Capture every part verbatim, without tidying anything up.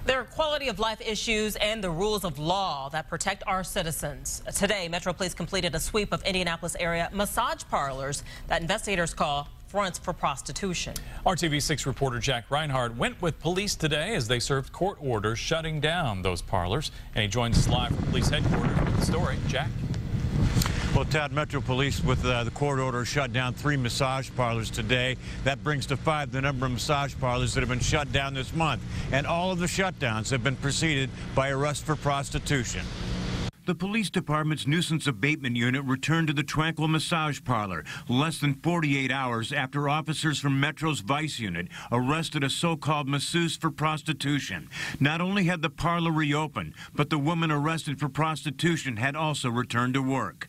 There are quality of life issues and the rules of law that protect our citizens. Today, Metro Police completed a sweep of Indianapolis area massage parlors that investigators call fronts for prostitution. R T V six reporter Jack Reinhardt went with police today as they served court orders shutting down those parlors. And he joins us live from police headquarters with the story. Jack? Well, Todd, Metro Police with uh, the court order shut down three massage parlors today. That brings to five the number of massage parlors that have been shut down this month. And all of the shutdowns have been preceded by arrest for prostitution. The police department's nuisance abatement unit returned to the Tranquil Massage Parlor less than forty-eight hours after officers from Metro's Vice Unit arrested a so-called masseuse for prostitution. Not only had the parlor reopened, but the woman arrested for prostitution had also returned to work.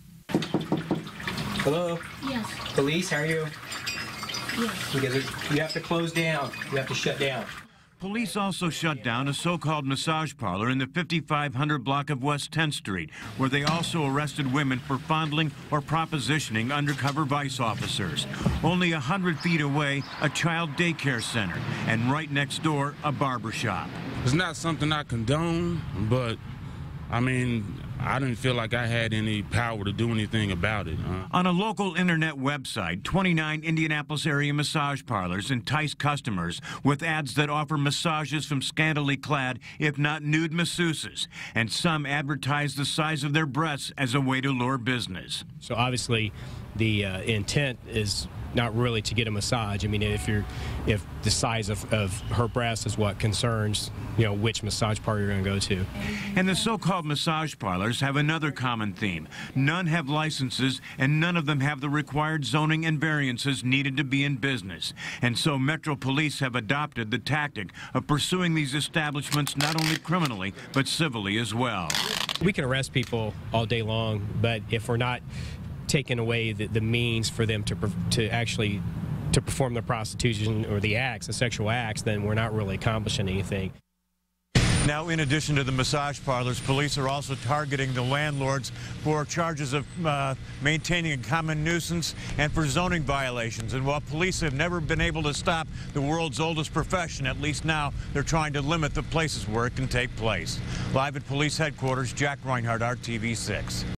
Hello? Yes. Police, how are you? Yes. Because you have to close down. You have to shut down. Police also shut down a so-called massage parlor in the fifty-five hundred block of West tenth Street, where they also arrested women for fondling or propositioning undercover Vice officers. Only one hundred feet away, a child daycare center, and right next door, a barber shop. It's not something I condone, but I mean, I didn't feel like I had any power to do anything about it. Uh. On a local internet website, twenty-nine Indianapolis area massage parlors entice customers with ads that offer massages from scantily clad, if not nude, masseuses. And some advertise the size of their breasts as a way to lure business. So obviously, the uh, intent is not really to get a massage. I mean, if you're, if the size of, of her breast is what concerns, you know, which massage parlor you're going to go to. And the so-called massage parlors have another common theme. None have licenses, and none of them have the required zoning and variances needed to be in business. And so Metro Police have adopted the tactic of pursuing these establishments not only criminally, but civilly as well. We can arrest people all day long, but if we're not taking away the, the means for them to to actually to perform the prostitution or the acts, the sexual acts, then we're not really accomplishing anything. Now, in addition to the massage parlors, police are also targeting the landlords for charges of uh, maintaining a common nuisance and for zoning violations. And while police have never been able to stop the world's oldest profession, at least now they're trying to limit the places where it can take place. Live at police headquarters, Jack Reinhardt, R T V six.